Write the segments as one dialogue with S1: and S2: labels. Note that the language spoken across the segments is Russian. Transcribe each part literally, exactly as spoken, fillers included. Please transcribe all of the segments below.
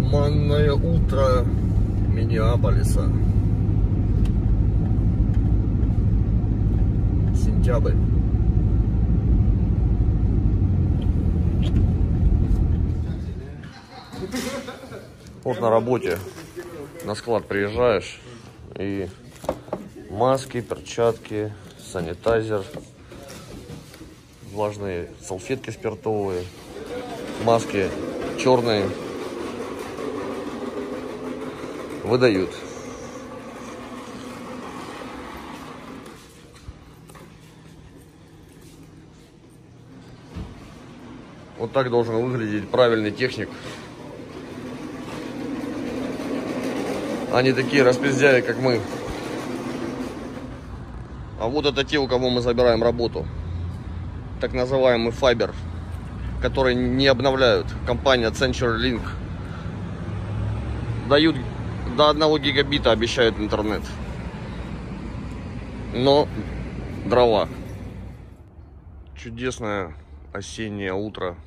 S1: Туманное утро Миннеаполиса. Сентябрь. Вот на работе на склад приезжаешь, и маски, перчатки, санитайзер, влажные салфетки спиртовые, маски черные выдают. Вот так должен выглядеть правильный техник. А не такие распиздяи, как мы. А вот это те, у кого мы забираем работу. Так называемый Fiber, который не обновляют. Компания CenturyLink. Дают до одного гигабита, обещают интернет. Но дрова. Чудесное осеннее утро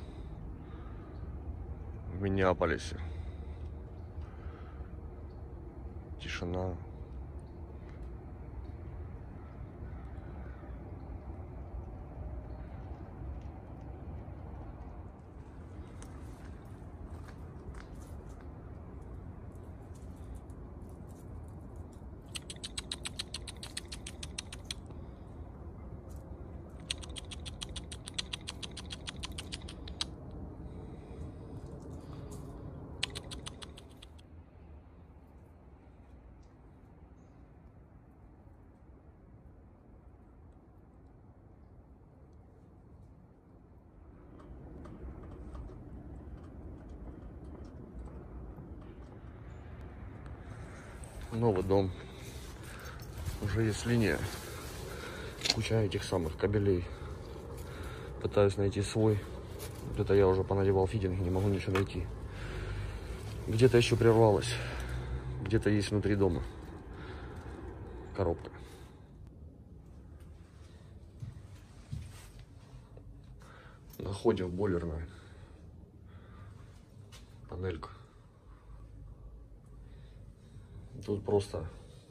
S1: в Миннеаполисе. Тишина. Новый дом. Уже есть линия. Куча этих самых кабелей. Пытаюсь найти свой. Вот это я уже понадевал фитинги, не могу ничего найти. Где-то еще прервалось. Где-то есть внутри дома коробка. Находим в бойлерную панельку. Тут просто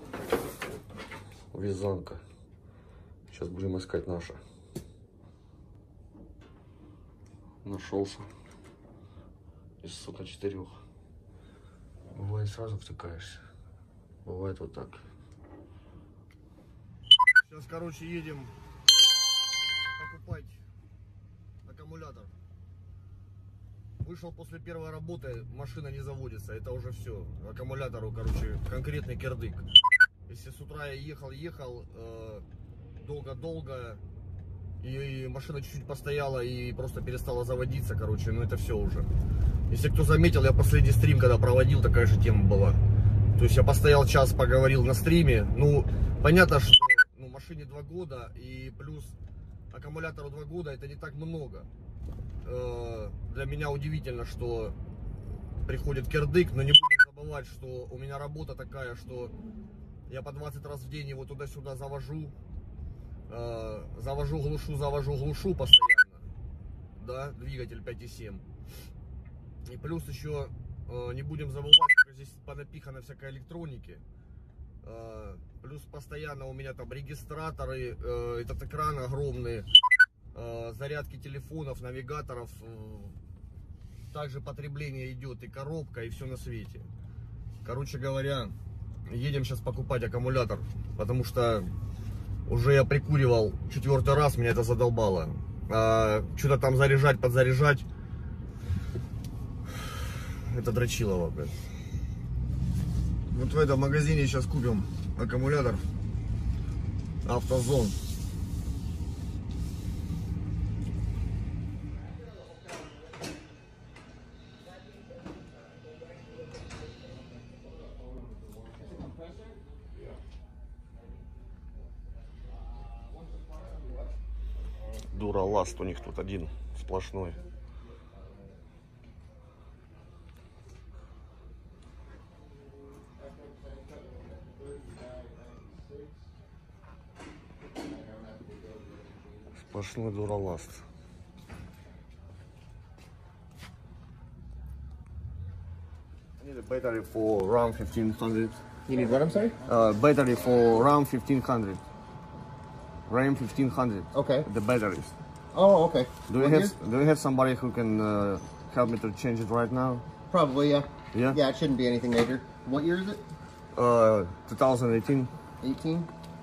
S1: вязанка. Сейчас будем искать наша. Нашелся. Из, сука, четырех. Бывает, сразу втыкаешься. Бывает вот так. Сейчас, короче, едем покупать аккумулятор. Вышел после первой работы, машина не заводится, это уже все. Аккумулятору, короче, конкретный кирдык. Если с утра я ехал-ехал долго-долго, э, и, и машина чуть-чуть постояла и просто перестала заводиться, короче, ну это все уже. Если кто заметил, я последний стрим, когда проводил, такая же тема была. То есть я постоял час, поговорил на стриме. Ну, понятно, что ну, машине два года, и плюс аккумулятору два года, это не так много. Для меня удивительно, что приходит кирдык, но не будем забывать, что у меня работа такая, что я по двадцать раз в день его туда-сюда завожу, завожу, глушу, завожу, глушу постоянно, да, двигатель пять и семь. И плюс еще не будем забывать, что здесь понапихано всякой электроники. Плюс постоянно у меня там регистраторы, этот экран огромный. Зарядки телефонов, навигаторов, также потребление идет и коробка, и все на свете. Короче говоря, едем сейчас покупать аккумулятор, потому что уже я прикуривал четвертый раз, меня это задолбало. А, что-то там заряжать, подзаряжать, это дрочилово, блин. Вот в этом магазине сейчас купим аккумулятор Автозон. Дураласт у них тут один сплошной. Сплошной дураласт. Need a battery for RAM fifteen hundred.
S2: You need what, I'm sorry?
S1: Uh, battery for RAM fifteen hundred. RAM fifteen hundred.
S2: Okay.
S1: The batteries.
S2: Oh, okay.
S1: Do you
S2: What
S1: have
S2: year?
S1: Do you have somebody who can uh, help me to change it right now?
S2: Probably, yeah.
S1: Yeah.
S2: Yeah, it shouldn't be anything major. What year is it?
S1: Uh, twenty eighteen.
S2: eighteen.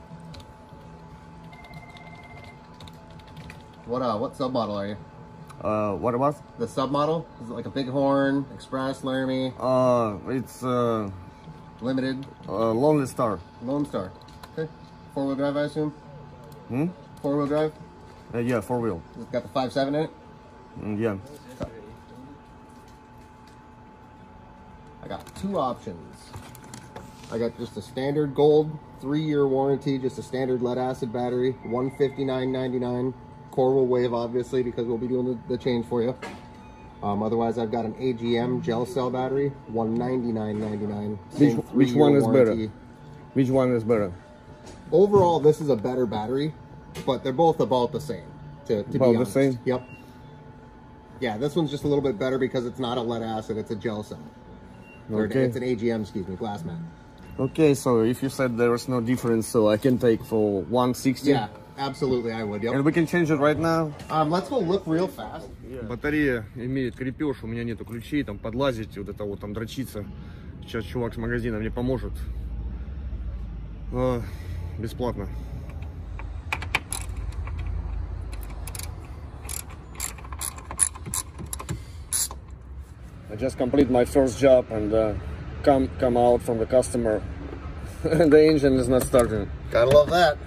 S2: What uh, what sub model are you?
S1: Uh, what about?
S2: The sub model? Is it like a Bighorn, Express, Laramie,
S1: Uh, it's uh,
S2: Limited,
S1: uh, Lonely Star.
S2: Lone Star? Okay. Four wheel drive, I assume.
S1: Hmm?
S2: Four wheel drive.
S1: Uh, yeah, four wheel.
S2: It's got the five seven in it.
S1: Mm, yeah.
S2: I got two options. I got just a standard gold three year warranty, just a standard lead acid battery, one fifty-nine ninety-nine. Core will waive, obviously, because we'll be doing the, the change for you. Um, otherwise, I've got an A G M gel cell battery, one ninety-nine ninety-nine.
S1: Which, which one is better? Which one is better?
S2: Overall, this is a better battery, but they're both about the same. To, to
S1: About
S2: be
S1: the
S2: honest.
S1: same?
S2: Yep. Yeah, this one's just a little bit better because it's not a lead acid; it's a gel cell. Or
S1: Okay.
S2: it's an A G M, excuse me, glass mat.
S1: Okay, so if you said there is no difference, so I can take for one sixty.
S2: Yeah, absolutely, I would. Yep.
S1: And we can change it right now.
S2: Um, let's go look real fast.
S1: Батарея имеет крепеж, у меня нету ключей, там подлазить, вот это вот там дрочиться. Сейчас чувак с магазина мне поможет. А, бесплатно. I just complete my first job and uh, come come out from the customer. The engine is not starting.
S2: Gotta love that.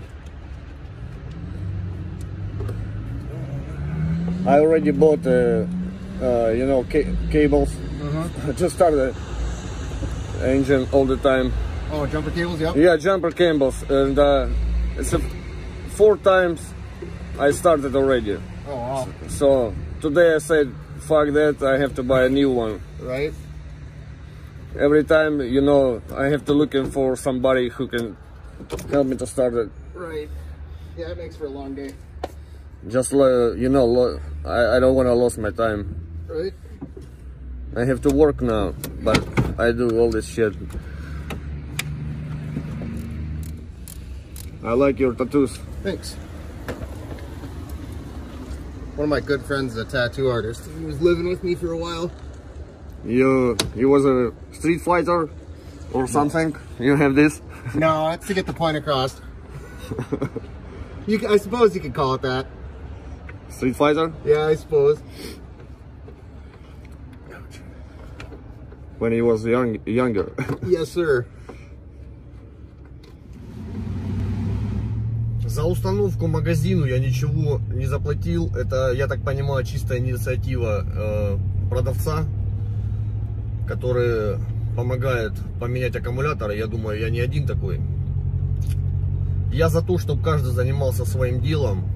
S1: I already bought, uh, uh, you know, ca cables.
S2: Mm-hmm.
S1: Just start the engine all the time.
S2: Oh, jumper cables, yep.
S1: Yeah, jumper cables, and uh, it's a, four times I started already.
S2: Oh, wow.
S1: So today I said, fuck that, I have to buy a new one.
S2: Right?
S1: Every time, you know, I have to looking for somebody who can help me to start it.
S2: Right. Yeah, it makes for a long day.
S1: Just, uh, you know, lo I, I don't want to lose my time.
S2: Right?
S1: I have to work now, but I do all this shit. I like your tattoos.
S2: Thanks. One of my good friends is a tattoo artist. He was living with me for a while.
S1: You, you was a street fighter or something? You have this?
S2: No, it's to get the point across. You, I suppose you could call it that.
S1: Street fighter?
S2: Yeah, I suppose.
S1: When he was young, younger.
S2: Yes, sir.
S1: За установку магазину я ничего не заплатил. Это, я так понимаю, чистая инициатива э, продавца, который помогает поменять аккумуляторы. Я думаю, я не один такой. Я за то, чтобы каждый занимался своим делом.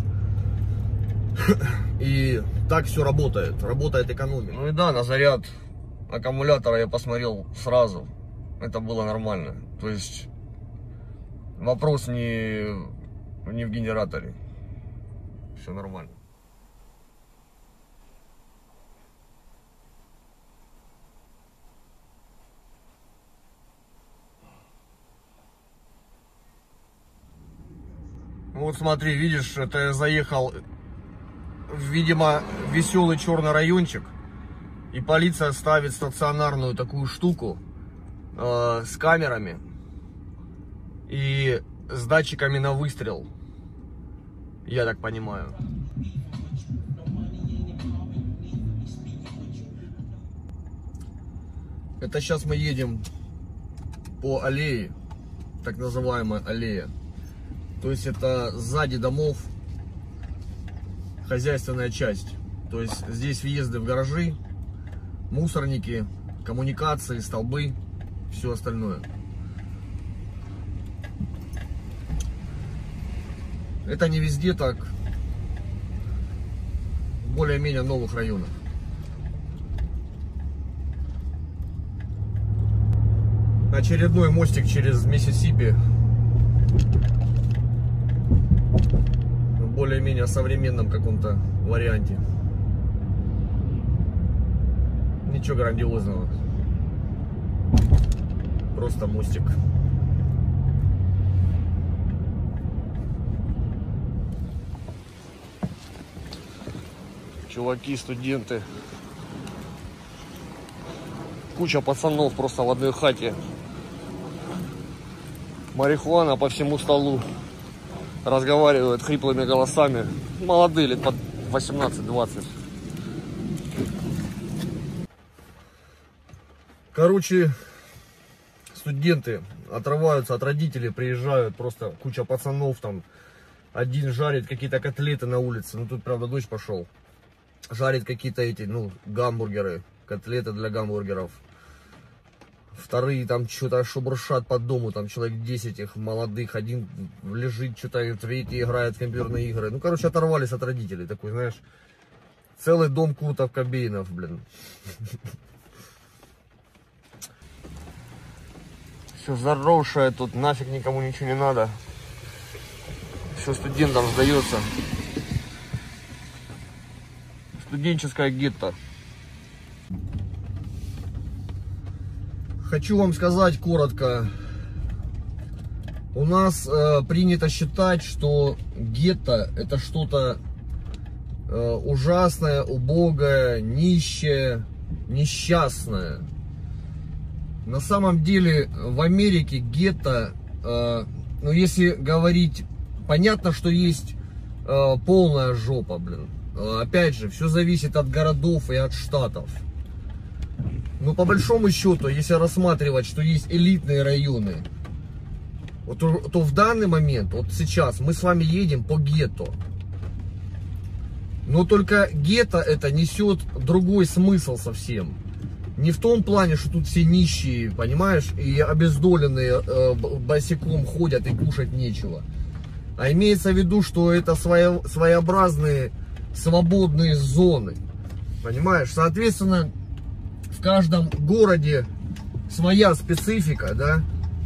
S1: И так все работает. Работает экономика. Ну и да, на заряд аккумулятора я посмотрел сразу. Это было нормально. То есть вопрос не, не в генераторе. Все нормально. Вот смотри, видишь, это я заехал, видимо, в веселый черный райончик. И полиция ставит стационарную такую штуку э, с камерами и с датчиками на выстрел. Я так понимаю. Это сейчас мы едем по аллее, так называемая аллея. То есть это сзади домов хозяйственная часть. То есть здесь въезды в гаражи, мусорники, коммуникации, столбы, все остальное. Это не везде так, в более-менее новых районах. Очередной мостик через Миссисипи. В более-менее современном каком-то варианте. Ничего грандиозного. Просто мостик. Чуваки, студенты. Куча пацанов просто в одной хате. Марихуана по всему столу. Разговаривают хриплыми голосами. Молодые, лет под восемнадцать-двадцать. Короче, студенты отрываются от родителей, приезжают, просто куча пацанов там. Один жарит какие-то котлеты на улице. Ну тут, правда, дождь пошел. Жарит какие-то эти, ну, гамбургеры. Котлеты для гамбургеров. Вторые там что-то шебуршат по дому. Там человек десять их молодых. Один лежит, что-то, третий играет в компьютерные игры. Ну, короче, оторвались от родителей. Такой, знаешь, целый дом Куртов Кобейнов, блин. Все заросшее тут, нафиг никому ничего не надо. Все студентам сдается. Студенческое гетто. Хочу вам сказать коротко. У нас э, принято считать, что гетто это что-то э, ужасное, убогое, нищее, несчастное. На самом деле в Америке гетто, э, ну если говорить, понятно, что есть э, полная жопа, блин. Э, опять же, все зависит от городов и от штатов. Но по большому счету, если рассматривать, что есть элитные районы, вот, то, то в данный момент, вот сейчас мы с вами едем по гетто. Но только гетто это несет другой смысл совсем. Не в том плане, что тут все нищие, понимаешь, и обездоленные э, босиком ходят и кушать нечего. А имеется в виду, что это своя, своеобразные свободные зоны. Понимаешь? Соответственно, в каждом городе своя специфика, да.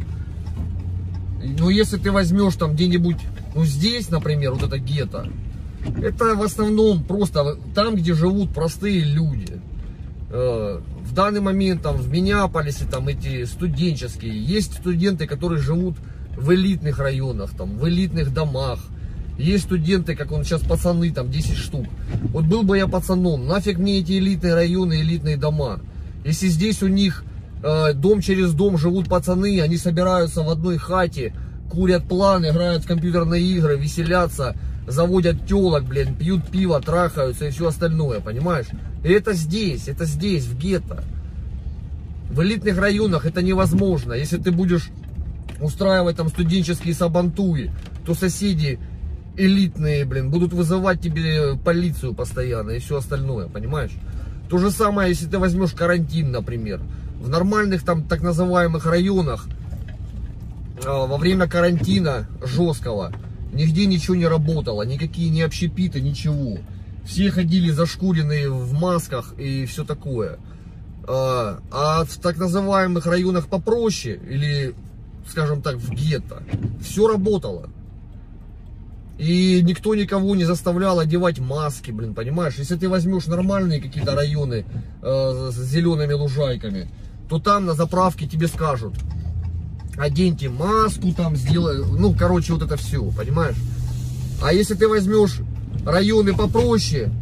S1: Но если ты возьмешь там где-нибудь, ну здесь, например, вот это гетто, это в основном просто там, где живут простые люди. В данный момент там в Миннеаполисе там эти студенческие, есть студенты, которые живут в элитных районах, там, в элитных домах. Есть студенты, как он сейчас, пацаны, там десять штук. Вот был бы я пацаном, нафиг мне эти элитные районы, элитные дома. Если здесь у них э, дом через дом живут пацаны, они собираются в одной хате, курят план, играют в компьютерные игры, веселятся, заводят телок, блин, пьют пиво, трахаются и все остальное, понимаешь? И это здесь, это здесь, в гетто. В элитных районах это невозможно. Если ты будешь устраивать там студенческие сабантуи, то соседи элитные, блин, будут вызывать тебе полицию постоянно и все остальное, понимаешь? То же самое, если ты возьмешь карантин, например. В нормальных там так называемых районах э, во время карантина жесткого нигде ничего не работало, никакие не общепиты, ничего. Все ходили зашкуренные в масках и все такое. А, а в так называемых районах попроще, или, скажем так, в гетто, все работало. И никто никого не заставлял одевать маски, блин, понимаешь? Если ты возьмешь нормальные какие-то районы э, с зелеными лужайками, то там на заправке тебе скажут: оденьте маску, там сделай, ну, короче, вот это все, понимаешь? А если ты возьмешь районы попроще,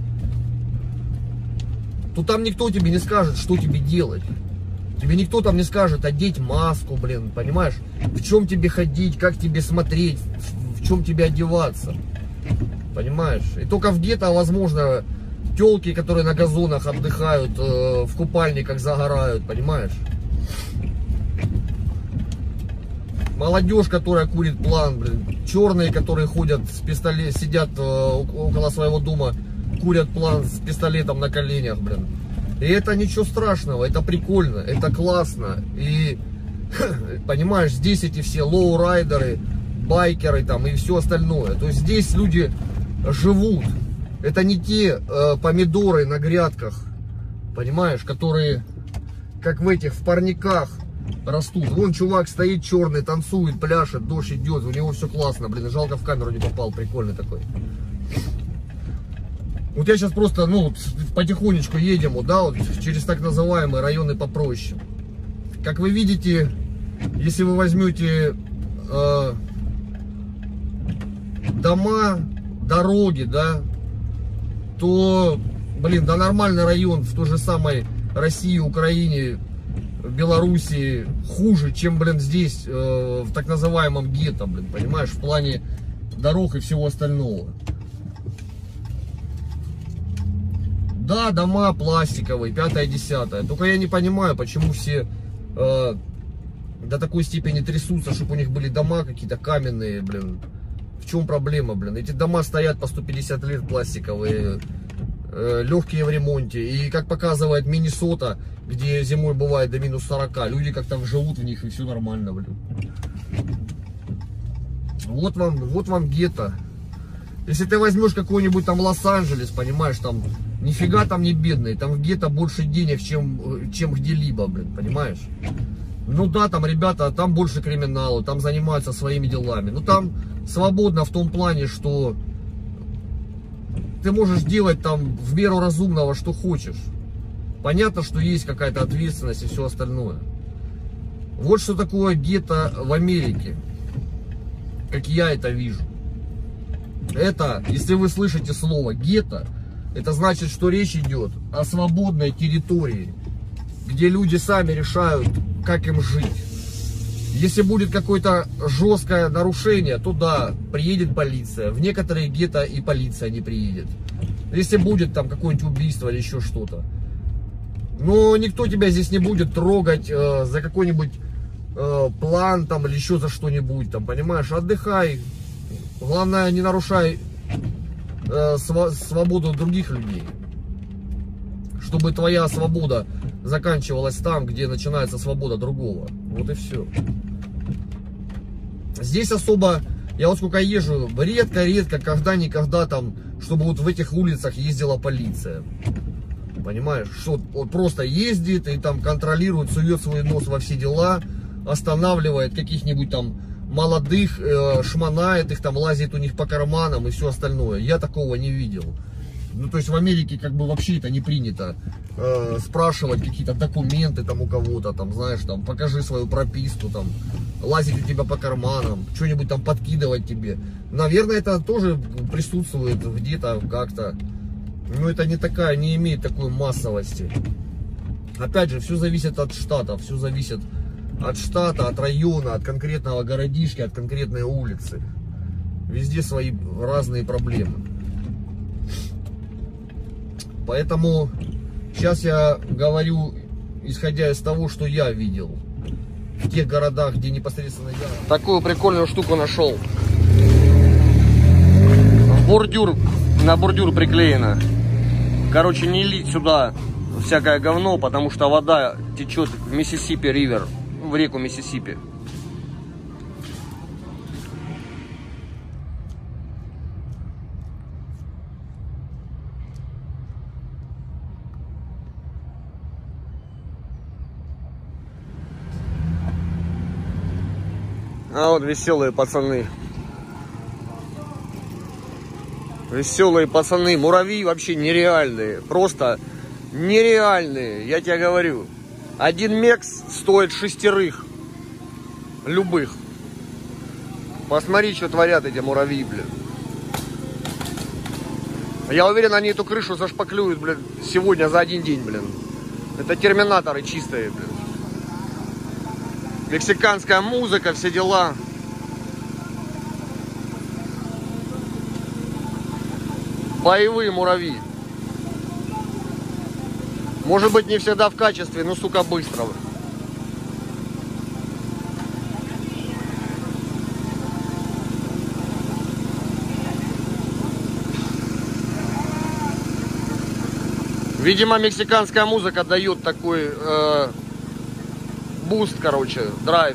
S1: то там никто тебе не скажет, что тебе делать. Тебе никто там не скажет одеть маску, блин, понимаешь? В чем тебе ходить, как тебе смотреть, в чем тебе одеваться, понимаешь? И только в гетто, возможно, телки, которые на газонах отдыхают, э, в купальниках загорают, понимаешь? Молодежь, которая курит план, блин, черные, которые ходят с пистолетом, сидят э, около своего дома, курят план с пистолетом на коленях, блин. И это ничего страшного, это прикольно, это классно. И, понимаешь, здесь эти все лоурайдеры, байкеры там и все остальное. То есть здесь люди живут. Это не те э, помидоры на грядках, понимаешь, которые, как в этих, в парниках растут. Вон чувак стоит черный, танцует, пляшет, дождь идет, у него все классно, блин, жалко в камеру не попал, прикольный такой. Вот я сейчас просто, ну, потихонечку едем, вот, да, вот, через так называемые районы попроще. Как вы видите, если вы возьмете э, дома, дороги, да, то, блин, да нормальный район в той же самой России, Украине, Белоруссии хуже, чем, блин, здесь, э, в так называемом гетто, блин, понимаешь, в плане дорог и всего остального. Да, дома пластиковые, пятое, десятое. Только я не понимаю, почему все э, до такой степени трясутся, чтобы у них были дома какие-то каменные, блин. В чем проблема, блин? Эти дома стоят по сто пятьдесят лет, пластиковые, э, легкие в ремонте. И как показывает Миннесота, где зимой бывает до минус сорока, люди как-то живут в них и все нормально, блин. Вот вам, вот вам гетто. Если ты возьмешь какой-нибудь там Лос-Анджелес, понимаешь, там нифига там не бедный, там в гетто больше денег, чем, чем где-либо, блин, понимаешь? Ну да, там ребята, там больше криминала, там занимаются своими делами. Ну там свободно в том плане, что ты можешь делать там в меру разумного, что хочешь. Понятно, что есть какая-то ответственность и все остальное. Вот что такое гетто в Америке, как я это вижу. Это, если вы слышите слово гетто, это значит, что речь идет о свободной территории, где люди сами решают, как им жить. Если будет какое-то жесткое нарушение, то да, приедет полиция. В некоторые гетто и полиция не приедет. Если будет там какое-нибудь убийство или еще что-то. Но никто тебя здесь не будет трогать э, за какой-нибудь э, план там или еще за что-нибудь там, понимаешь? Отдыхай. Главное, не нарушай э, св свободу других людей. Чтобы твоя свобода заканчивалась там, где начинается свобода другого. Вот и все. Здесь особо, я вот сколько езжу, редко-редко, когда-никогда там, чтобы вот в этих улицах ездила полиция. Понимаешь, что вот просто ездит и там контролирует, сует свой нос во все дела, останавливает каких-нибудь там молодых, э, шмонает их, там лазит у них по карманам и все остальное. Я такого не видел. Ну, то есть в Америке как бы вообще это не принято э, спрашивать какие-то документы там у кого-то, там, знаешь, там, покажи свою прописку, там, лазить у тебя по карманам, что-нибудь там подкидывать тебе. Наверное, это тоже присутствует где-то как-то. Но это не такая, не имеет такой массовости. Опять же, все зависит от штата, все зависит от штата, от района, от конкретного городишки, от конкретной улицы. Везде свои разные проблемы. Поэтому сейчас я говорю, исходя из того, что я видел в тех городах, где непосредственно я... Такую прикольную штуку нашел. Бордюр, на бордюр приклеено. Короче, не лить сюда всякое говно, потому что вода течет в Миссисипи Ривер, в реку Миссисипи. А вот веселые пацаны. Веселые пацаны. Муравьи вообще нереальные. Просто нереальные. Я тебе говорю. Один мекс стоит шестерых. Любых. Посмотри, что творят эти муравьи, блин. Я уверен, они эту крышу зашпаклюют, блин, сегодня за один день, блин. Это терминаторы чистые, блин. Мексиканская музыка, все дела. Боевые муравьи. Может быть, не всегда в качестве, но, сука, быстрого. Видимо, мексиканская музыка дает такой э, буст, короче, драйв.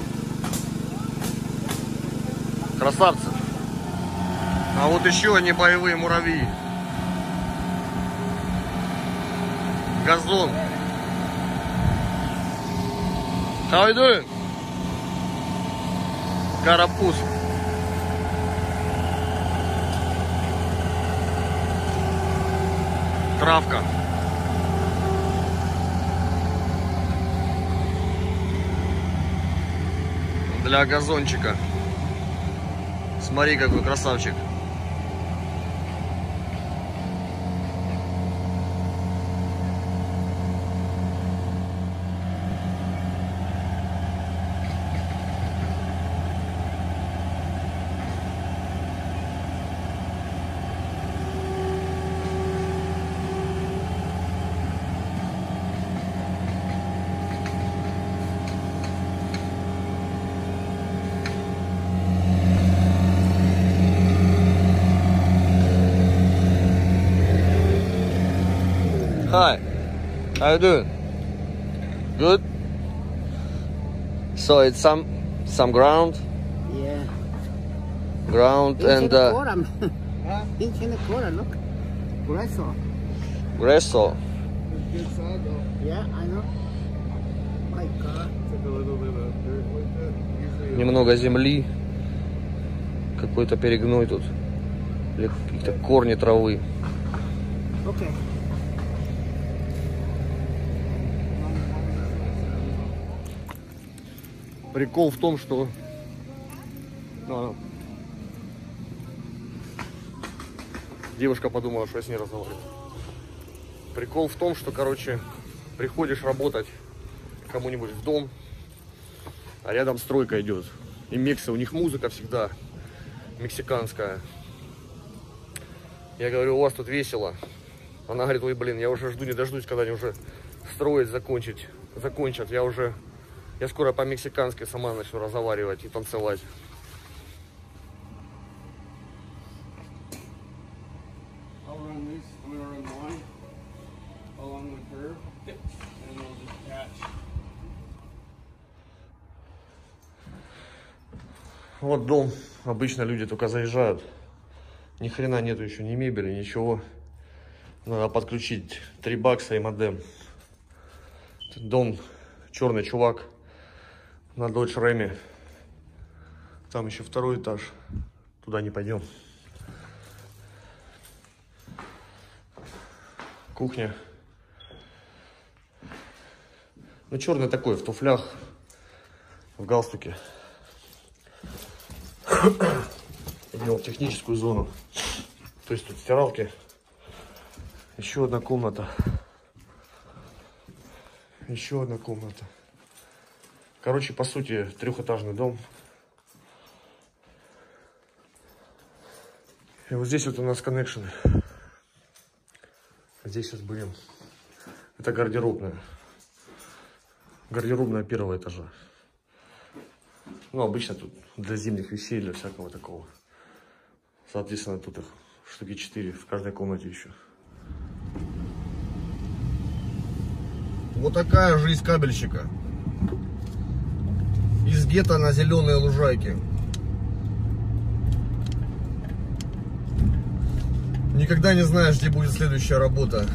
S1: Красавцы. А вот еще они боевые муравьи. Газон. How you doing? Карапуз. Травка. для газончика. Смотри, какой красавчик. Hi, how you doing? Good. So it's some some ground,
S3: Yeah.
S1: ground and uh,
S3: Inch in the quarter, look. Gresso.
S1: Gresso.
S2: Good side though.
S3: Yeah, I know. My God.
S2: Took a little bit of dirt with it. Usually
S1: Немного земли, какой-то перегной тут, или какие-то корни травы.
S3: Okay.
S1: Прикол в том, что а, девушка подумала, что я с ней разговариваю. Прикол в том, что, короче, приходишь работать кому-нибудь в дом, а рядом стройка идет. И мексы, у них музыка всегда мексиканская. Я говорю, у вас тут весело. Она говорит, ой, блин, я уже жду, не дождусь, когда они уже строить закончить, закончат. Я уже, я скоро по-мексикански сама начну разговаривать и танцевать.
S2: I'll run this. I'm gonna run mine along the curb, and we'll just catch.
S1: Вот дом. Обычно люди только заезжают. Ни хрена нету еще ни мебели, ничего. Надо подключить три бакса и модем. Дом, черный чувак на Dodge Ram. Там еще второй этаж. Туда не пойдем. Кухня. Ну, черный такой, в туфлях, в галстуке. Идем в техническую зону. То есть тут стиралки. Еще одна комната. Еще одна комната. Короче, по сути, трехэтажный дом. И вот здесь вот у нас коннекшены. Здесь сейчас будем. Это гардеробная. Гардеробная первого этажа. Ну, обычно тут для зимних вещей, для всякого такого. Соответственно, тут их штуки четыре в каждой комнате еще. Вот такая жизнь кабельщика. Из гетто на зеленые лужайки. Никогда не знаешь, где будет следующая работа.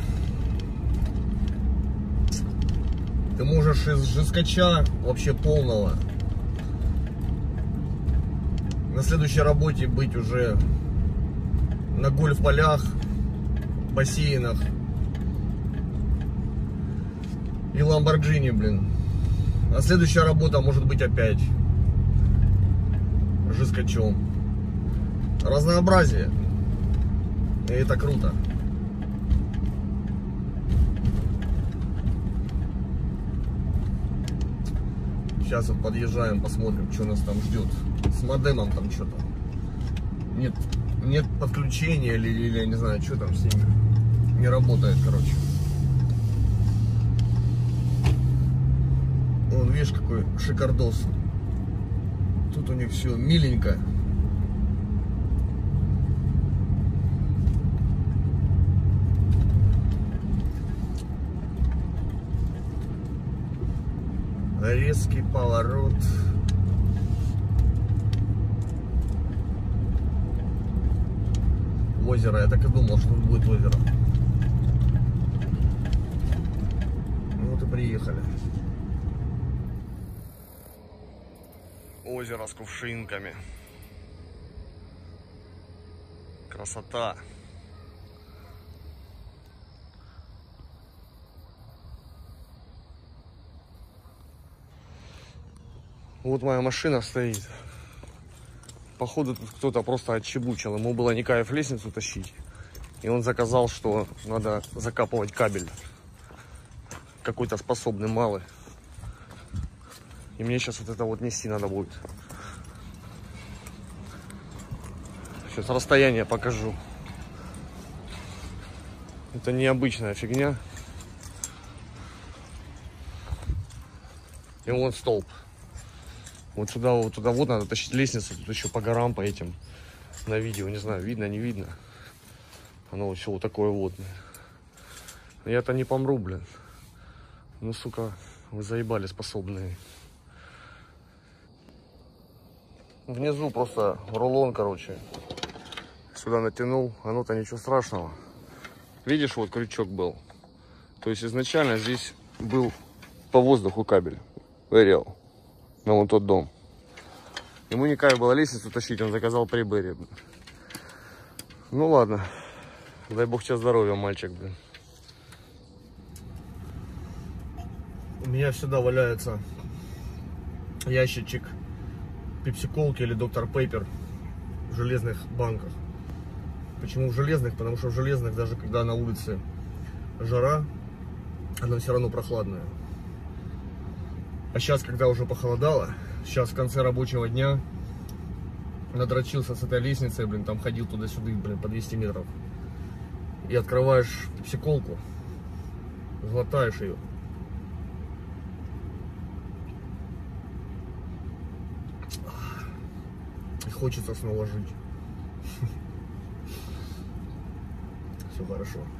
S1: Ты можешь из жескача вообще полного на следующей работе быть уже на гольф-полях, бассейнах и Ламборджини, блин. А следующая работа может быть опять жескачом. Разнообразие. И это круто. Сейчас вот подъезжаем, посмотрим, что нас там ждет. С модемом там что-то. Нет, нет подключения или, или я не знаю, что там с ними. Не работает, короче. Вон, видишь, какой шикардос. Тут у них все миленько. Резкий поворот. Озеро. Я так и думал, что тут будет озеро. Вот и приехали. Озеро с кувшинками. Красота. Вот моя машина стоит. Походу тут кто-то просто отчебучил. Ему было не кайф лестницу тащить. И он заказал, что надо закапывать кабель. Какой-то способный малый. И мне сейчас вот это вот нести надо будет. Сейчас расстояние покажу. Это необычная фигня. И вон столб. Вот сюда, вот туда вот надо тащить лестницу. Тут еще по горам, по этим. На видео, не знаю, видно, не видно. Оно все вот такое вот. Я-то не помру, блин. Ну, сука, вы заебали способные. Внизу просто рулон, короче. Сюда натянул, оно-то ничего страшного. Видишь, вот крючок был. То есть изначально здесь был по воздуху кабель. Вырел. На вот тот дом. Ему не кайф было лестницу тащить, он заказал прибыри. Ну ладно. Дай бог тебе здоровья, мальчик, блин. У меня всегда валяется ящичек пепси-колки или доктор Пеппер в железных банках. Почему в железных? Потому что в железных, даже когда на улице жара, она все равно прохладная. А сейчас, когда уже похолодало, сейчас в конце рабочего дня надрочился с этой лестницей, блин, там ходил туда-сюда, блин, по двести метров. И открываешь пепси-колку, глотаешь ее. И хочется снова жить. Все хорошо.